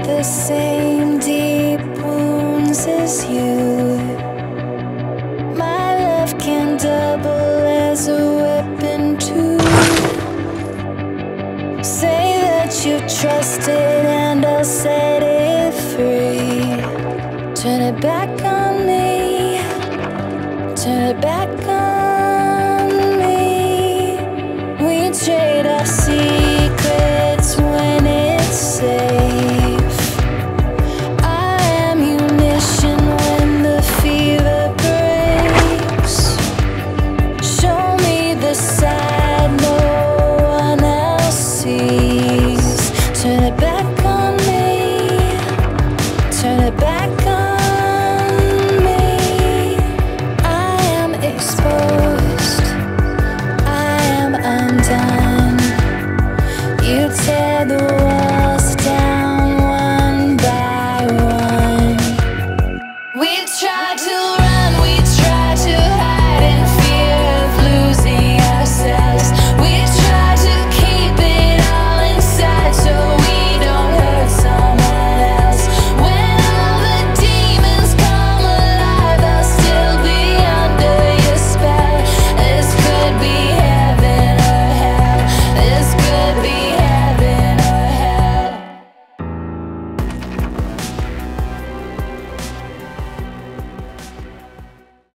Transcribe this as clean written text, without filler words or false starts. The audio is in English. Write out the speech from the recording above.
the same deep wounds as you. My love can double as a weapon too. Say that you trust it and I'll say